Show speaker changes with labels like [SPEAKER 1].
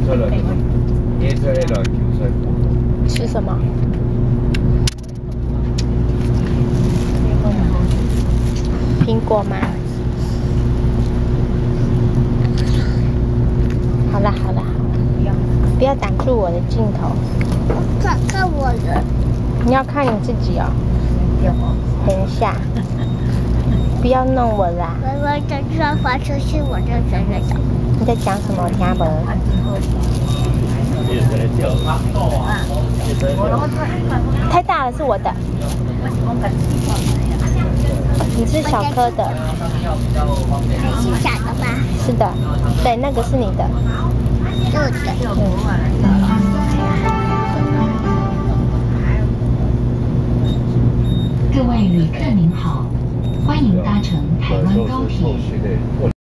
[SPEAKER 1] 吃什么？苹果吗？好了好了好了，不要挡住我的镜头。
[SPEAKER 2] 看我的。
[SPEAKER 1] 你要看你自己哦。等一下，不要弄我啦！
[SPEAKER 2] 我在这发出去，我就真的讲。
[SPEAKER 1] 你在讲什么？我听不懂。太大了，是我的。你是小颗的。
[SPEAKER 2] 是小的吗？
[SPEAKER 1] 是的，对，那个是你的。
[SPEAKER 2] 是我的。
[SPEAKER 3] 各位旅客您好，欢迎搭乘台湾高铁。